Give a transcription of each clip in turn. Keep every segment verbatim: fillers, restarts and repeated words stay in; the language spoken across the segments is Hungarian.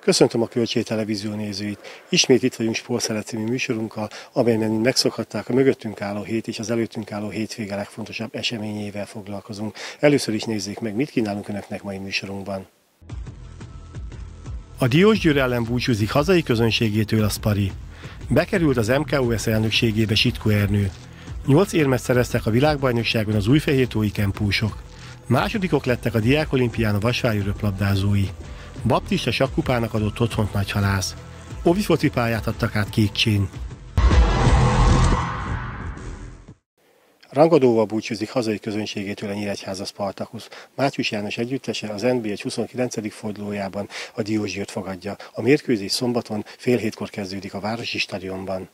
Köszöntöm a Kölcsé Televízió nézőit! Ismét itt vagyunk Sportszeret című műsorunkkal, amelyben megszokhatták a mögöttünk álló hét és az előttünk álló hétvége legfontosabb eseményével foglalkozunk. Először is nézzék meg, mit kínálunk Önöknek mai műsorunkban. A Diósgyőr ellen búcsúzik hazai közönségétől a Szpari. Bekerült az em ká o es elnökségébe Sitko Ernő. Nyolc érmet szereztek a világbajnokságon az újfehértói kempúsok. Másodikok lettek a diákolimpián a vasvári röplabdázói. Baptista sakkupának adott otthont Nagyhalász. Ovi focipályát adtak át Kékcsén. Rangadóval búcsúzik hazai közönségétől a Nyíregyháza Spartacus. Mátyus János együttese az en bé egy huszonkilencedik fordulójában a Diósgyőrt fogadja. A mérkőzés szombaton fél hétkor kezdődik a Városi Stadionban.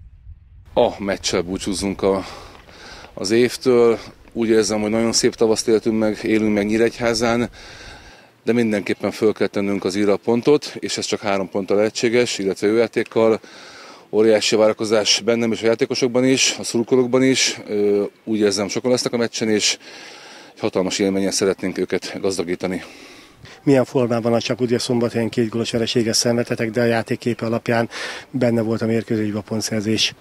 A meccsel búcsúzunk a, az évtől. Úgy érzem, hogy nagyon szép tavaszt éltünk meg, élünk meg Nyíregyházán, de mindenképpen föl kell tennünk az íra pontot, és ez csak három ponttal lehetséges, illetve jó játékkal. Óriási várakozás bennem és a játékosokban is, a szurkolókban is. Úgy érzem, sokan lesznek a meccsen, és egy hatalmas élményen szeretnénk őket gazdagítani. Milyen formában a csapat? Ugye szombathelyen két gólos vereséget szenvedtetek, de a játékképe alapján benne volt a mérkőzésben a pontszerzés.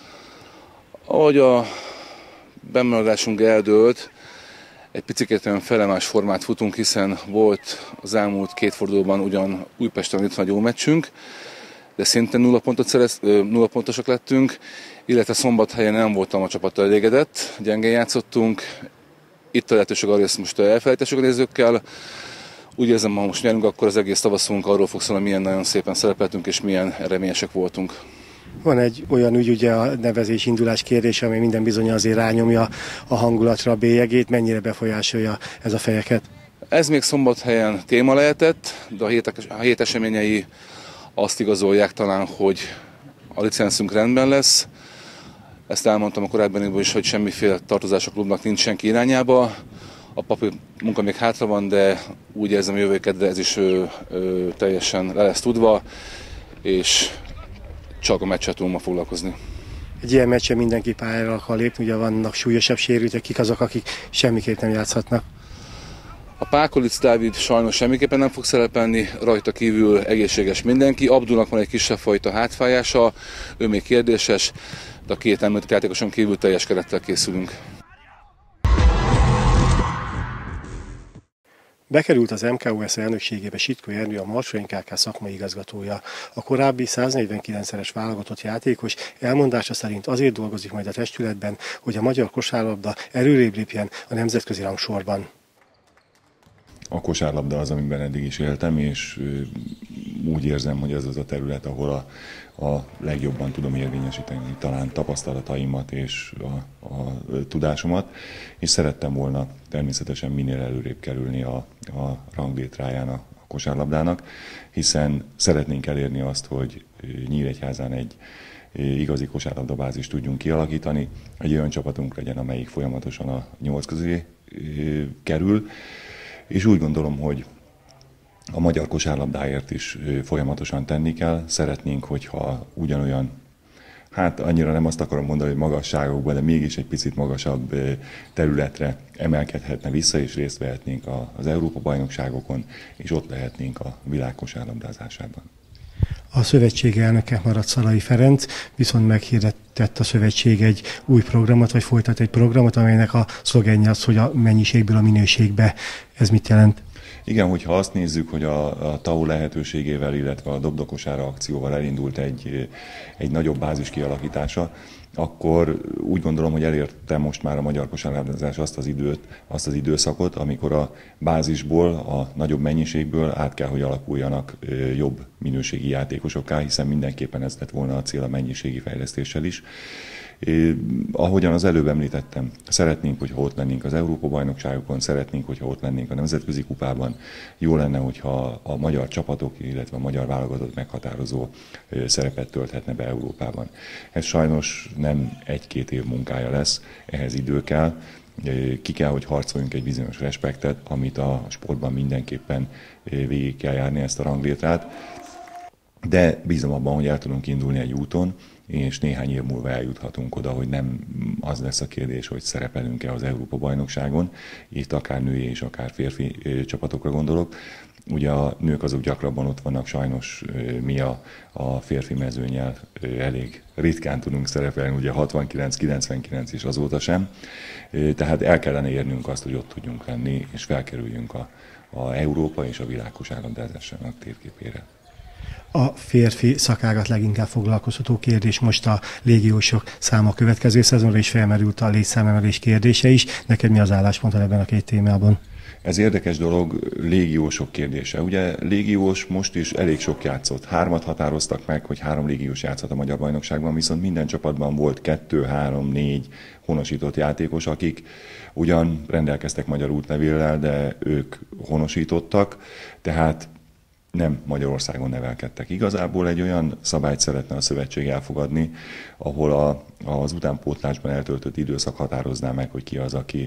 Ahogy a bemaradásunk eldőlt, egy picit olyan felemás formát futunk, hiszen volt az elmúlt két fordulóban ugyan Újpesten itt nagy jó meccsünk, de szintén nulla pontot szerez, nulla pontosak lettünk, illetve Szombathelyen nem voltam a csapattal elégedett, gyengén játszottunk. Itt a lehetőség arra, hogy ezt most elfelejtessük a nézőkkel. Úgy érzem, ha most nyerünk, akkor az egész tavaszunk arról fog szólni, milyen nagyon szépen szerepeltünk és milyen reményesek voltunk. Van egy olyan ügy, ugye a nevezés indulás kérdése, amely minden bizonnyal azért rányomja a hangulatra a bélyegét. Mennyire befolyásolja ez a fejeket? Ez még Szombathelyen téma lehetett, de a hét, a hét eseményei azt igazolják talán, hogy a licenszünk rendben lesz. Ezt elmondtam a korábban is, hogy semmiféle tartozás a klubnak nincs senki irányába. A papír munka még hátra van, de úgy érzem, jövő kedre ez is ö, ö, teljesen le lesz tudva, és csak a meccset tudunk ma foglalkozni. Egy ilyen meccsen mindenki pályára akar lépni, ugye vannak súlyosabb sérültek, kik azok, akik semmiképp nem játszhatnak? A Pákolic Dávid sajnos semmiképpen nem fog szerepelni, rajta kívül egészséges mindenki. Abdulnak van egy kisebb fajta hátfájása, ő még kérdéses, de a két említett játékoson kívül teljes kerettel készülünk. Bekerült az em ká o es elnökségébe Sitko Ernő, a Marsolyén ká ká szakmai igazgatója. A korábbi száznegyvenkilencszeres válogatott játékos elmondása szerint azért dolgozik majd a testületben, hogy a magyar kosárlabda előrébb lépjen a nemzetközi rangsorban. A kosárlabda az, amiben eddig is éltem, és úgy érzem, hogy ez az a terület, ahol a, a legjobban tudom érvényesíteni talán tapasztalataimat és a, a tudásomat, és szerettem volna természetesen minél előrébb kerülni a, a ranglétráján a kosárlabdának, hiszen szeretnénk elérni azt, hogy Nyíregyházán egy igazi kosárlabdabázist tudjunk kialakítani, egy olyan csapatunk legyen, amelyik folyamatosan a nyolc közé kerül, és úgy gondolom, hogy a magyar kosárlabdáért is folyamatosan tenni kell. Szeretnénk, hogyha ugyanolyan, hát annyira nem azt akarom mondani, hogy magasságokban, de mégis egy picit magasabb területre emelkedhetne vissza, és részt vehetnénk az Európa-bajnokságokon, és ott lehetnénk a világ kosárlabdázásában. A szövetség elnöke maradt Szalai Ferenc, viszont meghirdetett a szövetség egy új programot, vagy folytat egy programot, amelynek a szlogenje az, hogy a mennyiségből a minőségbe. Ez mit jelent? Igen, hogyha azt nézzük, hogy a, a té á u lehetőségével, illetve a dobdokosára akcióval elindult egy, egy nagyobb bázis kialakítása, akkor úgy gondolom, hogy elérte most már a magyar kosárlabdázás azt az időt, azt az időszakot, amikor a bázisból, a nagyobb mennyiségből át kell, hogy alakuljanak jobb minőségi játékosokká, hiszen mindenképpen ez lett volna a cél a mennyiségi fejlesztéssel is. É, ahogyan az előbb említettem, szeretnénk, hogyha ott lennénk az Európa-bajnokságokon, szeretnénk, hogyha ott lennénk a Nemzetközi Kupában. Jó lenne, hogyha a magyar csapatok, illetve a magyar válogatott meghatározó szerepet tölthetne be Európában. Ez sajnos nem egy-két év munkája lesz, ehhez idő kell. Ki kell, hogy harcoljunk egy bizonyos respektet, amit a sportban mindenképpen végig kell járni ezt a ranglétrát. De bízom abban, hogy el tudunk indulni egy úton, és néhány év múlva eljuthatunk oda, hogy nem az lesz a kérdés, hogy szerepelünk-e az Európa-bajnokságon, itt akár női és akár férfi csapatokra gondolok. Ugye a nők azok gyakrabban ott vannak, sajnos mi a, a férfi mezőnnyel elég ritkán tudunk szerepelni, ugye hatvankilenc kilencvenkilenc és azóta sem. Tehát el kellene érnünk azt, hogy ott tudjunk lenni, és felkerüljünk a, a Európa és a világ kosárlabdázásának térképére. A férfi szakágat leginkább foglalkoztató kérdés most a légiósok száma a következő szezonra, is felmerült a létszámemelés kérdése is. Neked mi az álláspontod ebben a két témában? Ez érdekes dolog, légiósok kérdése. Ugye légiós most is elég sok játszott. Hármat határoztak meg, hogy három légiós játszhat a magyar bajnokságban, viszont minden csapatban volt kettő, három, négy honosított játékos, akik ugyan rendelkeztek magyar útlevéllel, de ők honosítottak, tehát nem Magyarországon nevelkedtek. Igazából egy olyan szabályt szeretne a szövetség elfogadni, ahol a, az utánpótlásban eltöltött időszak határozná meg, hogy ki az, aki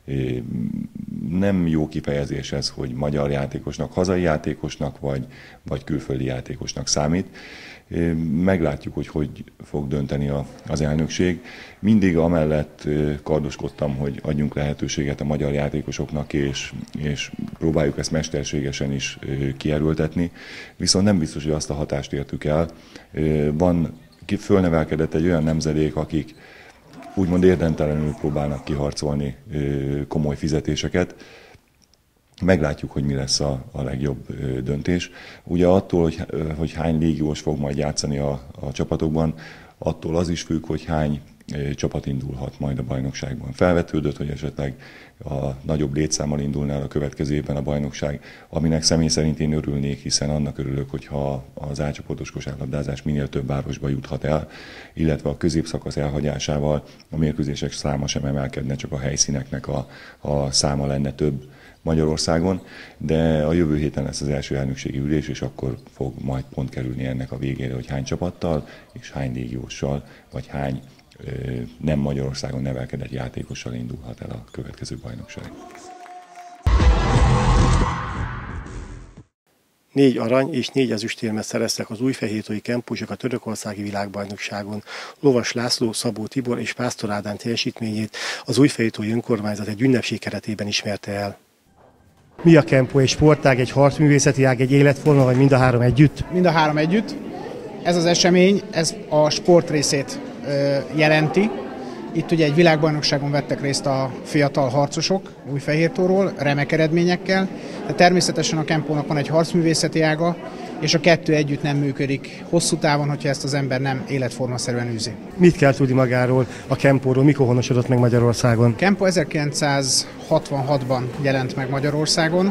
nem jó kifejezés ez, hogy magyar játékosnak, hazai játékosnak vagy, vagy külföldi játékosnak számít. Meglátjuk, hogy hogy fog dönteni az elnökség. Mindig amellett kardoskodtam, hogy adjunk lehetőséget a magyar játékosoknak, és, és próbáljuk ezt mesterségesen is kierőltetni. Viszont nem biztos, hogy azt a hatást értük el. Van, fölnevelkedett egy olyan nemzedék, akik úgymond érdentelenül próbálnak kiharcolni komoly fizetéseket. Meglátjuk, hogy mi lesz a, a legjobb döntés. Ugye attól, hogy, hogy hány légiós fog majd játszani a, a csapatokban, attól az is függ, hogy hány csapat indulhat majd a bajnokságban. Felvetődött, hogy esetleg a nagyobb létszámmal indulna el a következő évben a bajnokság, aminek személy szerint én örülnék, hiszen annak örülök, hogyha az A-csoportos kosárlabdázás minél több városba juthat el, illetve a középszakasz elhagyásával a mérkőzések száma sem emelkedne, csak a helyszíneknek a, a száma lenne több Magyarországon, de a jövő héten lesz az első elnökségi ülés, és akkor fog majd pont kerülni ennek a végére, hogy hány csapattal és hány légióssal, vagy hány ö, nem Magyarországon nevelkedett játékossal indulhat el a következő bajnokság. Négy arany és négy ezüstérmet szereztek az újfehértói kempusok a törökországi világbajnokságon. Lovas László, Szabó Tibor és Pásztor Ádám teljesítményét az újfehértói önkormányzat egy ünnepség keretében ismerte el. Mi a kempó? Egy sportág, egy harcművészeti ág, egy életforma, vagy mind a három együtt? Mind a három együtt. Ez az esemény, ez a sport részét ö, jelenti. Itt ugye egy világbajnokságon vettek részt a fiatal harcosok Újfehértóról, remek eredményekkel, de természetesen a kempónak van egy harcművészeti ága, és a kettő együtt nem működik hosszú távon, hogyha ezt az ember nem életformaszerűen űzi. Mit kell tudni magáról, a kempóról, mikor honosodott meg Magyarországon? A kempó ezerkilencszázhatvanhatban jelent meg Magyarországon,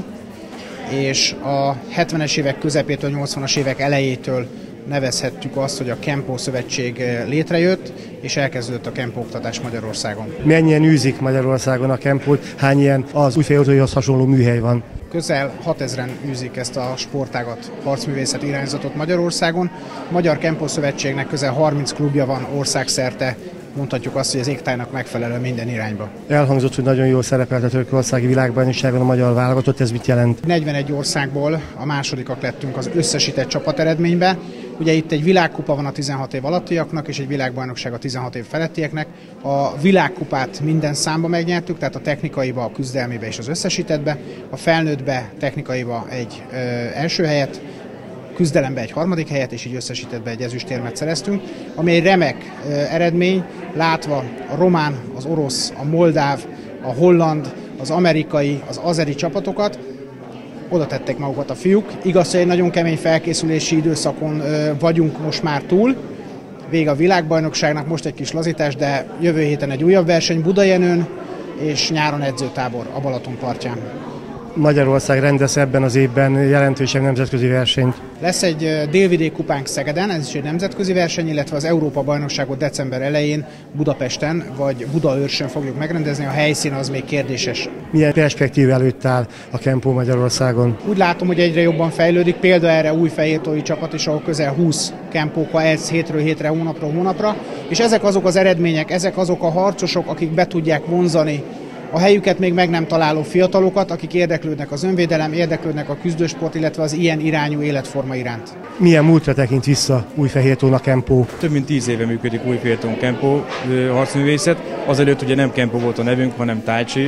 és a hetvenes évek közepétől, nyolcvanas évek elejétől nevezhetjük azt, hogy a Kempó Szövetség létrejött, és elkezdődött a kempó oktatás Magyarországon. Mennyien űzik Magyarországon a kempót? Hány ilyen az Újfehértóihoz hasonló műhely van? Közel hatezren űzik ezt a sportágat, harcművészet irányzatot Magyarországon. A Magyar Kempó Szövetségnek közel harminc klubja van országszerte, mondhatjuk azt, hogy az égtájnak megfelelő minden irányba. Elhangzott, hogy nagyon jól szerepelt a törökországi világbajnokságon a magyar válogatott, ez mit jelent? negyvenegy országból a másodikak lettünk az összesített csapateredménybe. Ugye itt egy világkupa van a tizenhat év alattiaknak, és egy világbajnokság a tizenhat év felettieknek. A világkupát minden számba megnyertük, tehát a technikaiba, a küzdelmébe és az összesítettbe, a felnőttbe, technikaiba egy ö, első helyet, küzdelembe egy harmadik helyet, és így összesítettbe egy ezüstérmet szereztünk, ami egy remek ö, eredmény, látva a román, az orosz, a moldáv, a holland, az amerikai, az azeri csapatokat, oda tették magukat a fiúk. Igaz, hogy egy nagyon kemény felkészülési időszakon ö, vagyunk most már túl. Vége a világbajnokságnak, most egy kis lazítás, de jövő héten egy újabb verseny Budajenőn, és nyáron edzőtábor a Balaton partján. Magyarország rendez ebben az évben jelentősebb nemzetközi versenyt. Lesz egy délvidék kupánk Szegeden, ez is egy nemzetközi verseny, illetve az Európa-bajnokságot december elején Budapesten vagy Budaörsön fogjuk megrendezni, a helyszín az még kérdéses. Milyen perspektív előtt áll a kempó Magyarországon? Úgy látom, hogy egyre jobban fejlődik, példa erre újfehértói csapat is, ahol közel húsz kempóka ez hétről hétre, hónapról hónapra, és ezek azok az eredmények, ezek azok a harcosok, akik be tudják vonzani a helyüket még meg nem találó fiatalokat, akik érdeklődnek az önvédelem, érdeklődnek a küzdősport, illetve az ilyen irányú életforma iránt. Milyen múltra tekint vissza Újfehértón a Kempó? Több mint tíz éve működik Újfehértón Kempó harcművészet. Azelőtt ugye nem Kempó volt a nevünk, hanem Tai Chi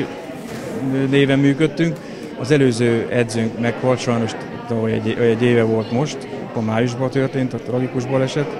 néven működtünk. Az előző edzőnk meghalt, sajnos egy, egy éve volt most, a májusban történt a tragikus baleset,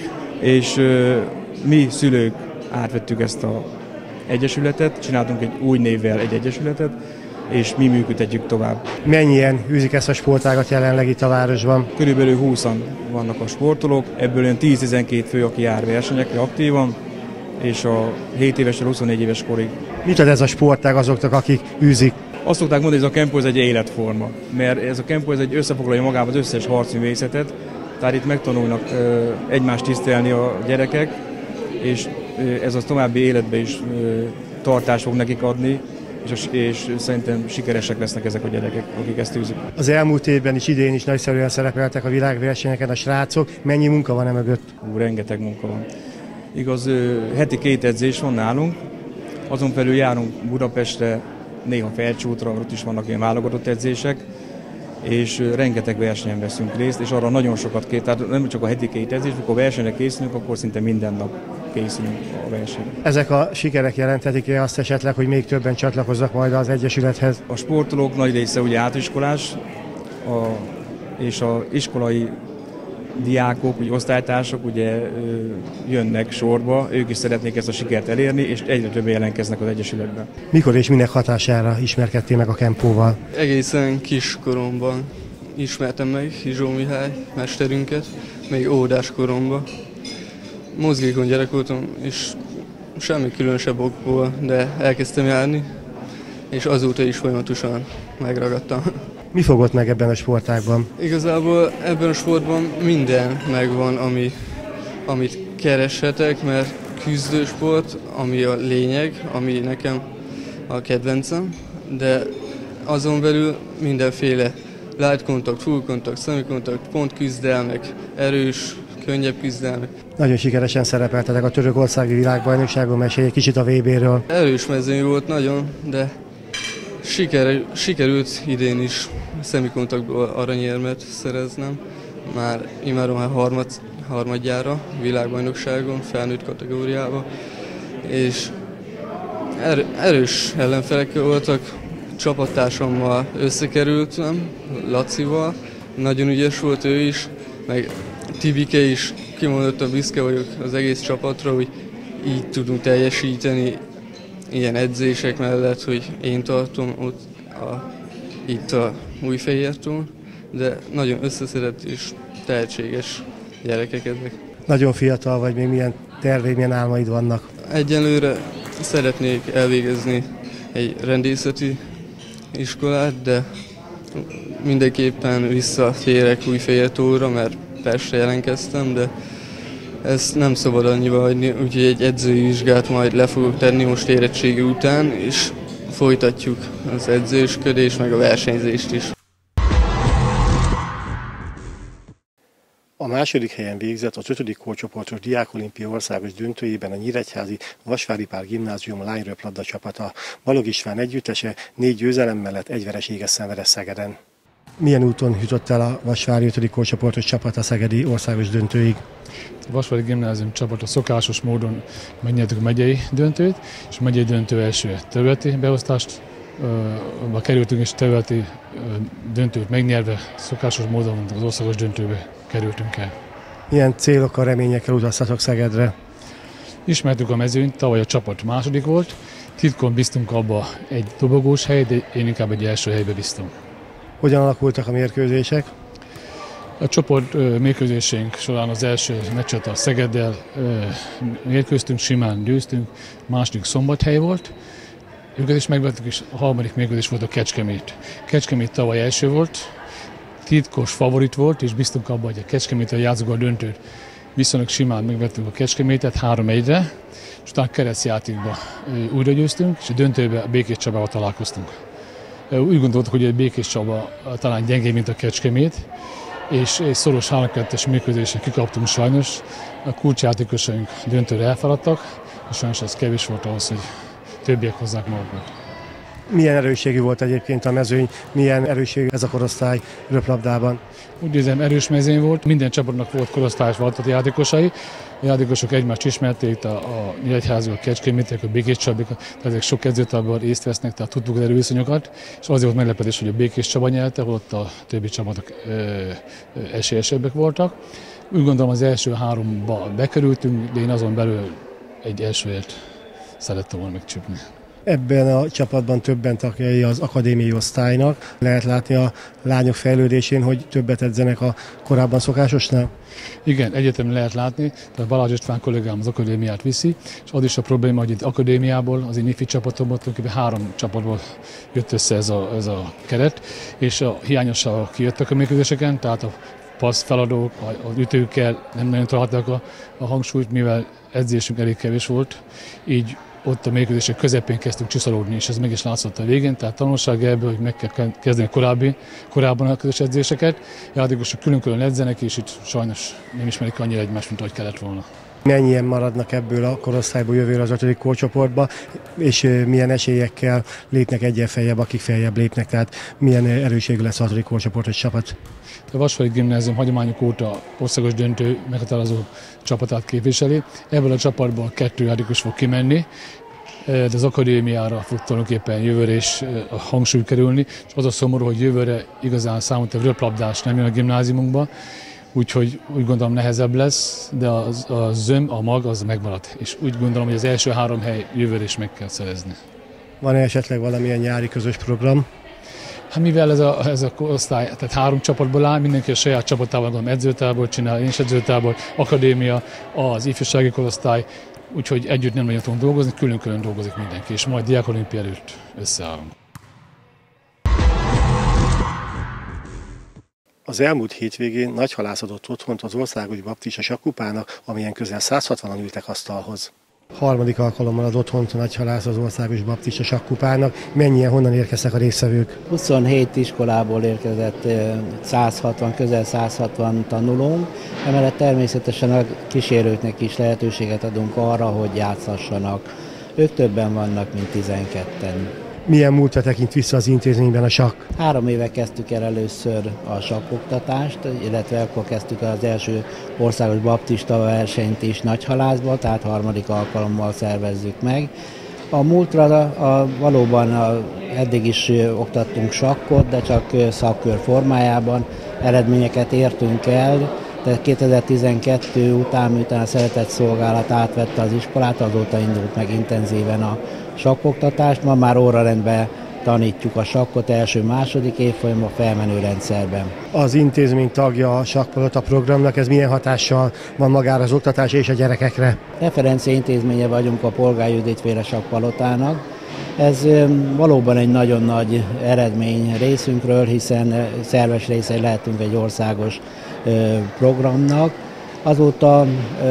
és mi szülők átvettük ezt az egyesületet, csináltunk egy új névvel egy egyesületet, és mi működtetjük tovább. Mennyien űzik ezt a sportágat jelenleg itt a városban? Körülbelül húszan vannak a sportolók, ebből olyan tíz-tizenkét fő, aki jár versenyekre aktívan, és a hét évesről huszonnégy éves korig. Mit ad ez a sportág azoknak, akik űzik? Azt szokták mondani, hogy ez a kempó ez egy életforma, mert ez a kempó ez egy összefoglalja magában az összes harcművészetet, tehát itt megtanulnak ö, egymást tisztelni a gyerekek, és ö, ez a további életbe is ö, tartást fog nekik adni, és, és szerintem sikeresek lesznek ezek a gyerekek, akik ezt űzik. Az elmúlt évben is, idén is nagyszerűen szerepeltek a világversenyeken a srácok. Mennyi munka van e mögött? Hú, rengeteg munka van. Igaz, ö, heti két edzés van nálunk, azon felül járunk Budapestre, néha Felcsútra, ott is vannak ilyen válogatott edzések, és rengeteg versenyen veszünk részt, és arra nagyon sokat kér, tehát nem csak a heti két edzés, amikor versenyre készülünk, akkor szinte minden nap készülünk a versenyre. Ezek a sikerek jelenthetik-e azt esetleg, hogy még többen csatlakoznak majd az egyesülethez? A sportolók nagy része ugye átiskolás, a, és az iskolai diákok, ugye osztálytársak ugye jönnek sorba, ők is szeretnék ezt a sikert elérni, és egyre többen jelentkeznek az egyesületben. Mikor és minek hatására ismerkedtél meg a Kempóval? Egészen kiskoromban ismertem meg Hizsó Mihály mesterünket, még óvodás koromban. Mozgékony gyerek voltam, és semmi különösebb okból, de elkezdtem járni, és azóta is folyamatosan megragadtam. Mi fogott meg ebben a sportágban? Igazából ebben a sportban minden megvan, ami, amit kereshetek, mert küzdősport, ami a lényeg, ami nekem a kedvencem, de azon belül mindenféle light kontakt, full kontakt, semi kontakt, pont küzdelmek, erős, könnyebb küzdelmek. Nagyon sikeresen szerepeltetek a törökországi világbajnokságon, mesélj egy kicsit a vé béről. Erős mezőny volt nagyon, de siker, sikerült idén is szemikontaktból aranyérmet szereznem. Már imádom a harmad, harmadjára világbajnokságon, felnőtt kategóriában. És er, erős ellenfelekkel voltak, csapattársammal összekerültem, Lacival, nagyon ügyes volt ő is, meg Tibike is, kimondottan büszke vagyok az egész csapatra, hogy így tudunk teljesíteni ilyen edzések mellett, hogy én tartom ott a, itt a Újfehértón, de nagyon összeszedett és tehetséges gyerekek ezek. Nagyon fiatal vagy, még milyen terveid, milyen álmaid vannak? Egyelőre szeretnék elvégezni egy rendészeti iskolát, de mindenképpen visszatérek Újfehértóra, mert Pestre jelentkeztem, de ezt nem szabad annyiba hagyni, úgyhogy egy edzői vizsgát majd le fogok tenni most érettségi után, és folytatjuk az edzősködést, meg a versenyzést is. A második helyen végzett az ötödik korcsoportos diákolimpia országos döntőjében a nyíregyházi Vasvári Pál Gimnázium lányröplabda csapata. Balog István együttese négy győzelem mellett egy vereséget szenvedett Szegeden. Milyen úton jutott el a Vasvári ötödik korcsoportos csapat a szegedi országos döntőig? A Vasvári Gimnázium csapata szokásos módon megnyertük a megyei döntőt, és a megyei döntő első területi beosztást uh, kerültünk, és területi uh, döntőt megnyerve szokásos módon az országos döntőbe kerültünk el. Milyen célokkal, reményekkel utaztatok Szegedre? Ismertük a mezőnyt, tavaly a csapat második volt, titkon bíztunk abba egy dobogós hely, de én inkább egy első helybe bíztunk. Hogyan alakultak a mérkőzések? A csoport ö, mérkőzésénk során az első meccset a Szegeddel ö, mérkőztünk, simán győztünk, második Szombathely volt, őket is megvettük, és a harmadik mérkőzés volt a Kecskemét. Kecskemét tavaly első volt, titkos favorit volt, és bíztunk abban, hogy a Kecskeméttel játszunk a döntőt. Viszonylag simán megvettünk a Kecskemétet három egyre, és utána keresztjátékban újra győztünk, és a döntőben a Békés Csabával találkoztunk. Úgy gondoltuk, hogy a Békés Csaba talán gyengébb, mint a Kecskemét, és egy szoros három kettes mérkőzésen kikaptunk sajnos. A kulcsjátékosaink döntőre elfáradtak, és sajnos ez kevés volt ahhoz, hogy többiek hozzák magukat. Milyen erősségű volt egyébként a mezőny, milyen erősségű ez a korosztály röplabdában? Úgy érzem, erős mezőny volt, minden csapatnak volt korosztályos váltott játékosai. A játékosok egymást ismerték, a, a Nyíregyházi, a Kecskemétiek, a Békés Csabik, tehát ezek sok edzőtáborban részt vesznek, tehát tudtuk az erőviszonyokat, és azért volt meglepetés, hogy a Békés Csaba nyerte, holott a többi csapatok ö, ö, esélyesebbek voltak. Úgy gondolom, az első háromba bekerültünk, de én azon belül egy elsőért szerettem volna megcsípni. Ebben a csapatban többen tagjai az akadémiai osztálynak. Lehet látni a lányok fejlődésén, hogy többet edzenek a korábban szokásosnál? Igen, egyetemben lehet látni, tehát Balázs István kollégám az akadémiát viszi, és az is a probléma, hogy itt akadémiából, az én ifi csapatomból tulajdonképpen három csapatból jött össze ez a, ez a keret, és a hiányosságok kijöttek a mérkőzéseken, tehát a passz feladók, az ütőkkel nem nagyon találták a, a hangsúlyt, mivel edzésünk elég kevés volt, így ott a mérkőzések közepén kezdtünk csiszolódni, és ez meg is látszott a végén, tehát tanulság ebből, hogy meg kell kezdeni korábbi, korábban a közös edzéseket. Játékosok külön-külön edzenek, és itt sajnos nem ismerik annyira egymást, mint ahogy kellett volna. Mennyien maradnak ebből a korosztályból jövőre az ötödik korcsoportba, és milyen esélyekkel lépnek egyen feljebb, akik feljebb lépnek, tehát milyen erőségű lesz a hatodik korcsoportos csapat? A Vasvári Gimnázium hagyományok óta országos döntő meghatározó csapatát képviseli. Ebből a csapatból kettő játékos fog kimenni, de az akadémiára fog tulajdonképpen jövőre is a hangsúly kerülni, és az a szomorú, hogy jövőre igazán számunkra röplabdás nem jön a gimnáziumunkba, úgyhogy úgy gondolom nehezebb lesz, de az, a zöm, a mag az megmarad, és úgy gondolom, hogy az első három hely jövőre is meg kell szerezni. Van-e esetleg valamilyen nyári közös program? Hát mivel ez a, ez a osztály, tehát három csapatból áll, mindenki a saját csapatával, gondolom edzőtábor csinál, én is edzőtábor, akadémia, az ifjúsági korosztály, úgyhogy együtt nem nagyon tudunk dolgozni, külön-külön dolgozik mindenki, és majd diákolimpia előtt összeállunk. Az elmúlt hétvégén Nagyhalász adott otthont az Országos Baptista Sakkupának, amilyen közel száz hatvanan ültek asztalhoz. Harmadik alkalommal ad otthont a Nagyhalász az Országos Baptista Sakkupának. Mennyien, honnan érkeztek a résztvevők? huszonhét iskolából érkezett száz hatvan, közel száz hatvan tanulónk. Emellett természetesen a kísérőknek is lehetőséget adunk arra, hogy játszhassanak. Ők többen vannak, mint tizenketten. Milyen múltra tekint vissza az intézményben a sakk? Három éve kezdtük el először a sakkoktatást, illetve akkor kezdtük az első országos baptista versenyt is Nagyhalászba, tehát harmadik alkalommal szervezzük meg. A múltra a, a, valóban a, eddig is oktattunk sakkot, de csak szakkör formájában eredményeket értünk el. Tehát kétezer-tizenkettő után, miután a Szeretett Szolgálat átvette az iskolát, azóta indult meg intenzíven a sakkoktatást. Ma már órarendben tanítjuk a sakkot első-második évfolyamban a felmenő rendszerben. Az intézmény tagja a Sakkpalota programnak, ez milyen hatással van magára az oktatás és a gyerekekre? Referencia intézménye vagyunk a Polgár Judit féle Sakkpalotának. Ez valóban egy nagyon nagy eredmény részünkről, hiszen szerves részei lehetünk egy országos programnak. Azóta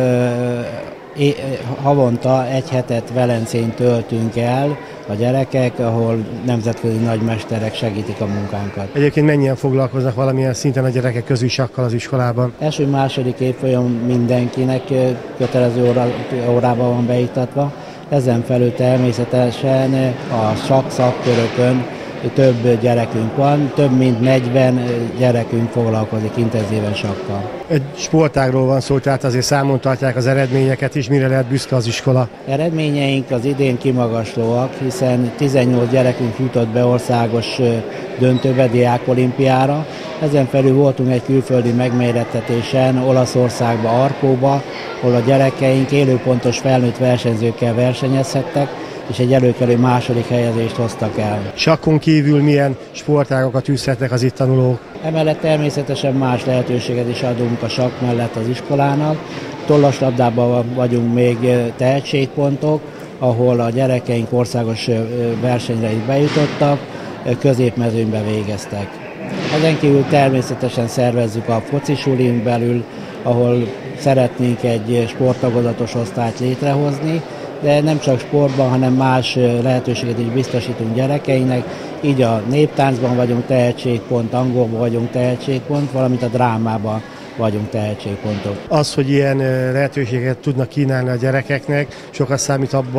havonta egy hetet Velencén töltünk el a gyerekek, ahol nemzetközi nagymesterek segítik a munkánkat. Egyébként mennyien foglalkoznak valamilyen szinten a gyerekek közül sakkal az iskolában? Első-második évfolyam mindenkinek kötelező óra, órában van beiktatva. Ezen felül természetesen a sakk szakkörökön több gyerekünk van, több mint negyven gyerekünk foglalkozik intenzíven sakkal. Egy sportágról van szó, tehát azért számon tartják az eredményeket is, mire lehet büszke az iskola? Eredményeink az idén kimagaslóak, hiszen tizennyolc gyerekünk jutott be országos döntőbe, diákolimpiára. Ezen felül voltunk egy külföldi megmérettetésen Olaszországba, Arkóba, ahol a gyerekeink élőpontos felnőtt versenyzőkkel versenyezhettek, és egy előkelő második helyezést hoztak el. Sakkon kívül milyen sportágokat űzhetnek az itt tanulók? Emellett természetesen más lehetőséget is adunk a sakk mellett az iskolának. Tollaslabdában vagyunk még tehetségpontok, ahol a gyerekeink országos versenyre is bejutottak, középmezőnybe végeztek. Ezen kívül természetesen szervezzük a focisulin belül, ahol szeretnénk egy sporttagozatos osztályt létrehozni, de nem csak sportban, hanem más lehetőséget is biztosítunk gyerekeinek. Így a néptáncban vagyunk tehetségpont, angolban vagyunk tehetségpont, valamint a drámában vagyunk tehetségpontok. Az, hogy ilyen lehetőséget tudnak kínálni a gyerekeknek, sokat számít abban,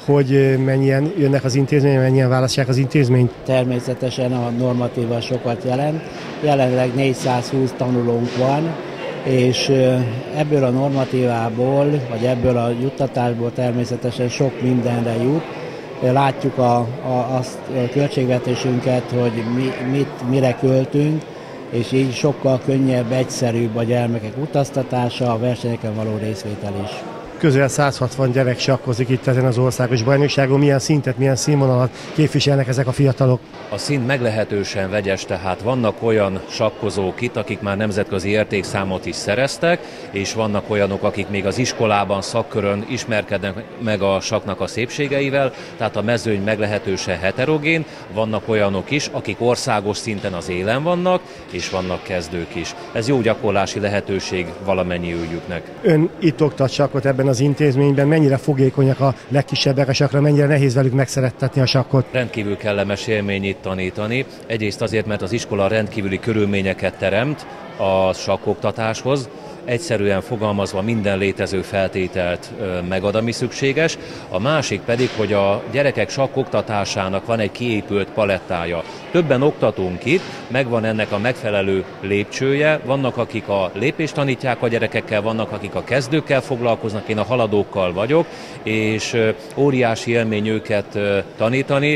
hogy mennyien jönnek az intézményre, mennyien választják az intézményt? Természetesen a normatíva sokat jelent. Jelenleg négyszázhúsz tanulónk van, és ebből a normatívából, vagy ebből a juttatásból természetesen sok mindenre jut. Látjuk a, a, azt a költségvetésünket, hogy mi, mit, mire költünk, és így sokkal könnyebb, egyszerűbb a gyermekek utaztatása, a versenyeken való részvétel is. Közel száz hatvan gyerek sakkozik itt ezen az országos bajnokságon. Milyen szintet, milyen színvonalat képviselnek ezek a fiatalok? A szint meglehetősen vegyes, tehát vannak olyan sakkozók itt, akik már nemzetközi értékszámot is szereztek, és vannak olyanok, akik még az iskolában, szakkörön ismerkednek meg a sakknak a szépségeivel, tehát a mezőny meglehetősen heterogén. Vannak olyanok is, akik országos szinten az élen vannak, és vannak kezdők is. Ez jó gyakorlási lehetőség valamennyi őjüknek. Ön itt oktat sakkot ebben az intézményben, mennyire fogékonyak a legkisebbek a sakkra, mennyire nehéz velük megszerettetni a sakkot? Rendkívül kellemes élmény itt tanítani. Egyrészt azért, mert az iskola rendkívüli körülményeket teremt a sakkoktatáshoz, egyszerűen fogalmazva minden létező feltételt megad, ami szükséges. A másik pedig, hogy a gyerekek sakkoktatásának van egy kiépült palettája. Többen oktatunk itt, megvan ennek a megfelelő lépcsője, vannak akik a lépést tanítják a gyerekekkel, vannak akik a kezdőkkel foglalkoznak, én a haladókkal vagyok, és óriási élmény őket tanítani.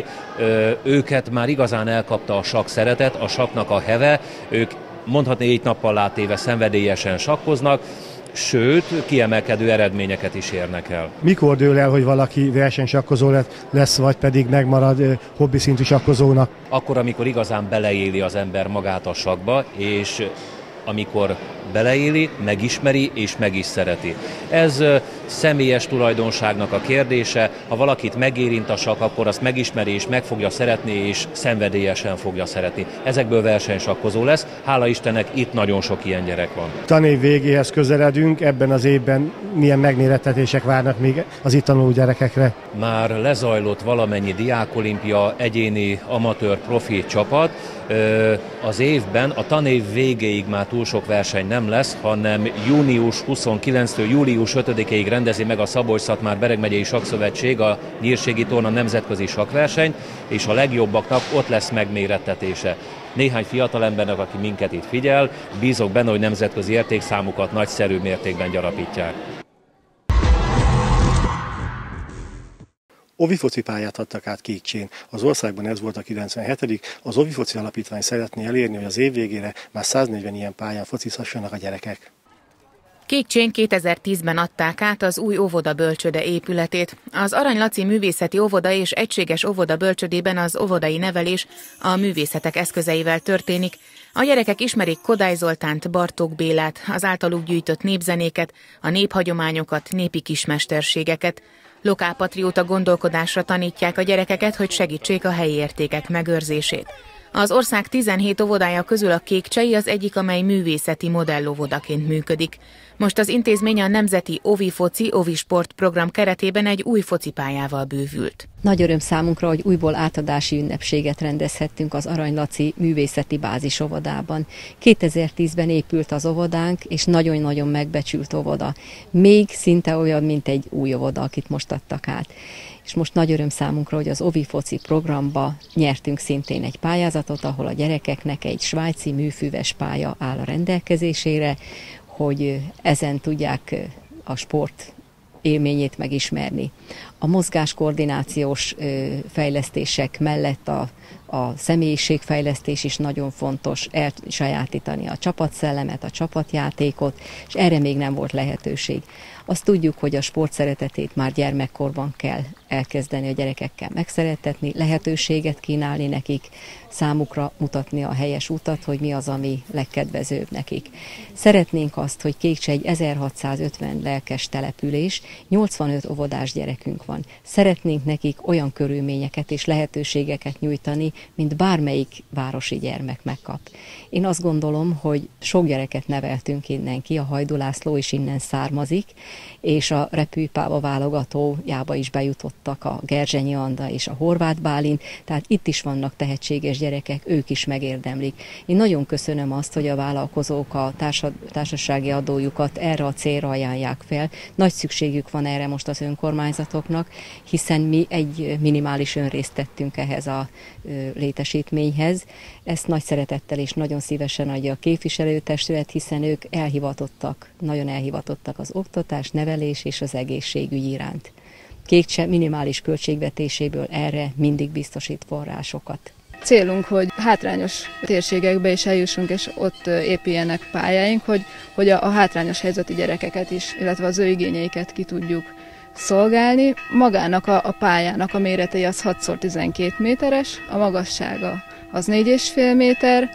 Őket már igazán elkapta a sakk szeretet, a sakknak a heve, ők mondhatni négy nappal átéve szenvedélyesen sakkoznak, sőt, kiemelkedő eredményeket is érnek el. Mikor dől el, hogy valaki versenysakkozó lesz, vagy pedig megmarad hobbi szintű sakkozónak? Akkor, amikor igazán beleéli az ember magát a sakkba, és amikor beleéli, megismeri és meg is szereti. Ez személyes tulajdonságnak a kérdése. Ha valakit megérint a sakk, akkor azt megismeri és meg fogja szeretni, és szenvedélyesen fogja szeretni. Ezekből versenysakkozó lesz. Hála Istennek itt nagyon sok ilyen gyerek van. Tanév végéhez közeledünk, ebben az évben milyen megmérettetések várnak még az itt tanuló gyerekekre? Már lezajlott valamennyi diákolimpia, egyéni, amatőr, profi csapat. Az évben a tanév végéig már túl sok verseny nem lesz, hanem június huszonkilencedikétől július ötödikéig rendezi meg a Szabolcs-Szatmár-Bereg megyei Sakkszövetség a Nyírségi Torna nemzetközi sakkversenyt, és a legjobbaknak ott lesz megmérettetése. Néhány fiatalembernek, aki minket itt figyel, bízok benne, hogy nemzetközi értékszámukat nagyszerű mértékben gyarapítják. Ovi focipályát adtak át Kékcsén. Az országban ez volt a kilencvenhetedik Az Ovi Foci Alapítvány szeretné elérni, hogy az év végére már száznegyven ilyen pályán focizhassanak a gyerekek. Kékcsén kétezer-tízben adták át az új óvoda bölcsőde épületét. Az Arany Laci művészeti óvoda és egységes óvoda bölcsődében az óvodai nevelés a művészetek eszközeivel történik. A gyerekek ismerik Kodály Zoltánt, Bartók Bélát, az általuk gyűjtött népzenéket, a néphagyományokat, népi kismesterségeket. Lokálpatrióta gondolkodásra tanítják a gyerekeket, hogy segítsék a helyi értékek megőrzését. Az ország tizenhét óvodája közül a kékcsei az egyik, amely művészeti modellóvodaként működik. Most az intézmény a Nemzeti Ovi Foci Ovi Sport program keretében egy új focipályával bővült. Nagy öröm számunkra, hogy újból átadási ünnepséget rendezhettünk az Arany Laci művészeti bázisovodában. kétezer-tízben épült az óvodánk, és nagyon-nagyon megbecsült óvoda. Még szinte olyan, mint egy új óvoda, akit most adtak át. És most nagy öröm számunkra, hogy az Ovi Foci programba nyertünk szintén egy pályázatot, ahol a gyerekeknek egy svájci műfüves pálya áll a rendelkezésére, hogy ezen tudják a sport élményét megismerni. A mozgáskoordinációs fejlesztések mellett a, a személyiségfejlesztés is nagyon fontos, elsajátítani a csapatszellemet, a csapatjátékot, és erre még nem volt lehetőség. Azt tudjuk, hogy a sport szeretetét már gyermekkorban kell elkezdeni a gyerekekkel megszerettetni, lehetőséget kínálni nekik, számukra mutatni a helyes utat, hogy mi az, ami legkedvezőbb nekik. Szeretnénk azt, hogy Kékcsey egy ezerhatszázötven lelkes település, nyolcvanöt óvodás gyerekünk van. Szeretnénk nekik olyan körülményeket és lehetőségeket nyújtani, mint bármelyik városi gyermek megkap. Én azt gondolom, hogy sok gyereket neveltünk innen ki, a Hajdú László is innen származik, és a Repülpáva válogatójába is bejutottak a Gerzsenyi Anda és a Horváth Bálint, tehát itt is vannak tehetséges gyerekek, ők is megérdemlik. Én nagyon köszönöm azt, hogy a vállalkozók a társasági adójukat erre a célra ajánlják fel. Nagy szükségük van erre most az önkormányzatoknak, városnak, hiszen mi egy minimális önrészt tettünk ehhez a létesítményhez. Ezt nagy szeretettel és nagyon szívesen adja a képviselőtestület, hiszen ők elhivatottak, nagyon elhivatottak az oktatás, nevelés és az egészségügy iránt. Kékcse minimális költségvetéséből erre mindig biztosít forrásokat. Célunk, hogy hátrányos térségekbe is eljussunk, és ott épüljenek pályáink, hogy, hogy a, a hátrányos helyzetű gyerekeket is, illetve az ő igényeiket ki tudjuk szolgálni. Magának a, a pályának a méretei az hat szor tizenkét méteres, a magassága az négy és fél méter,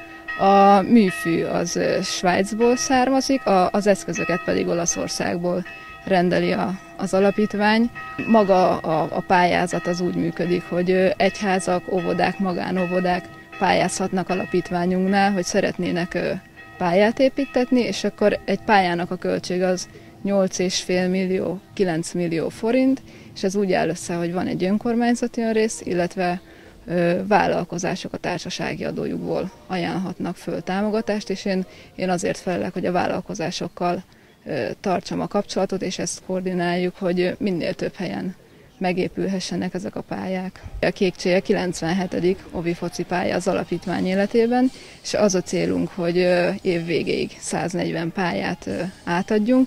a műfű az Svájcból származik, a, az eszközöket pedig Olaszországból rendeli a, az alapítvány. Maga a, a pályázat az úgy működik, hogy egyházak, óvodák, magánóvodák pályázhatnak alapítványunknál, hogy szeretnének pályát építetni, és akkor egy pályának a költség az nyolc és fél millió, kilenc millió forint, és ez úgy áll össze, hogy van egy önkormányzati önrész, illetve ö, vállalkozások a társasági adójukból ajánlhatnak föl támogatást, és én, én azért felelek, hogy a vállalkozásokkal tartsam a kapcsolatot, és ezt koordináljuk, hogy minél több helyen megépülhessenek ezek a pályák. A Kékcséje kilencvenhetedik ovi foci pálya az alapítvány életében, és az a célunk, hogy év végéig száznegyven pályát átadjunk.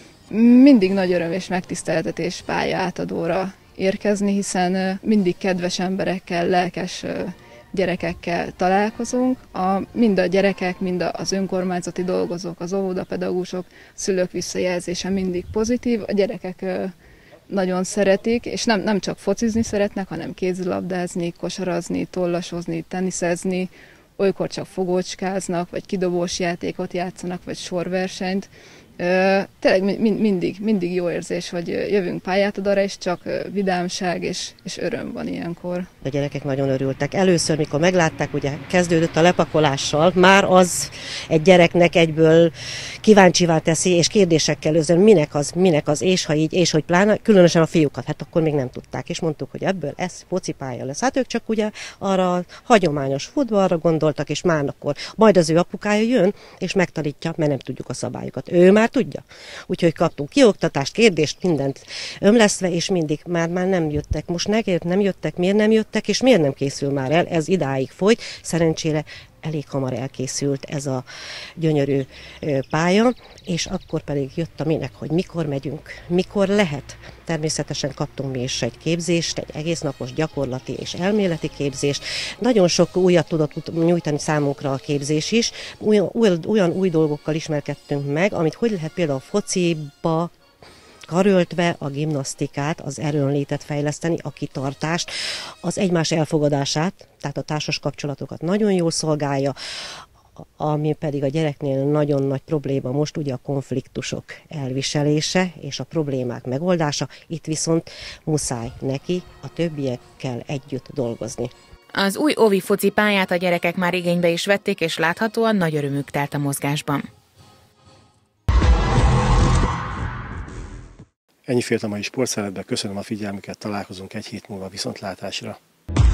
Mindig nagy öröm és megtiszteltetés pálya átadóra érkezni, hiszen mindig kedves emberekkel, lelkes gyerekekkel találkozunk. A, mind a gyerekek, mind az önkormányzati dolgozók, az óvodapedagógusok, szülők visszajelzése mindig pozitív. A gyerekek ö, nagyon szeretik, és nem, nem csak focizni szeretnek, hanem kézilabdázni, kosarazni, tollasozni, teniszezni, olykor csak fogócskáznak, vagy kidobós játékot játszanak, vagy sorversenyt. Ö, tényleg mind, mindig, mindig jó érzés, hogy jövünk pályátadóra, és csak vidámság és, és öröm van ilyenkor. A gyerekek nagyon örültek. Először, mikor meglátták, ugye kezdődött a lepakolással, már az egy gyereknek egyből kíváncsivá teszi, és kérdésekkel özön, minek az, minek az, és ha így, és hogy pláne, különösen a fiúkat, hát akkor még nem tudták, és mondtuk, hogy ebből ez focipálya lesz. Hát ők csak ugye arra a hagyományos futballra gondoltak, és már akkor majd az ő apukája jön, és megtanítja, mert nem tudjuk a szabályokat. Ő már tudja. Úgyhogy kaptunk kioktatást, kérdést, mindent ömlesztve, és mindig már, már nem jöttek. Most megért, nem jöttek, miért nem jöttek, és miért nem készül már el? Ez idáig folyt. Szerencsére elég hamar elkészült ez a gyönyörű pálya, és akkor pedig jött a minek, hogy mikor megyünk, mikor lehet. Természetesen kaptunk mi is egy képzést, egy egésznapos gyakorlati és elméleti képzést. Nagyon sok újat tudott nyújtani számunkra a képzés is. Olyan, olyan új dolgokkal ismerkedtünk meg, amit hogy lehet például a fociba karöltve a gimnasztikát, az erőnlétet fejleszteni, a kitartást, az egymás elfogadását, tehát a társas kapcsolatokat nagyon jól szolgálja, ami pedig a gyereknél nagyon nagy probléma most ugye a konfliktusok elviselése és a problémák megoldása, itt viszont muszáj neki a többiekkel együtt dolgozni. Az új óvi foci pályát a gyerekek már igénybe is vették, és láthatóan nagy örömük telt a mozgásban. Ennyi fért a mai sportszeretbe, köszönöm a figyelmüket, találkozunk egy hét múlva, viszontlátásra.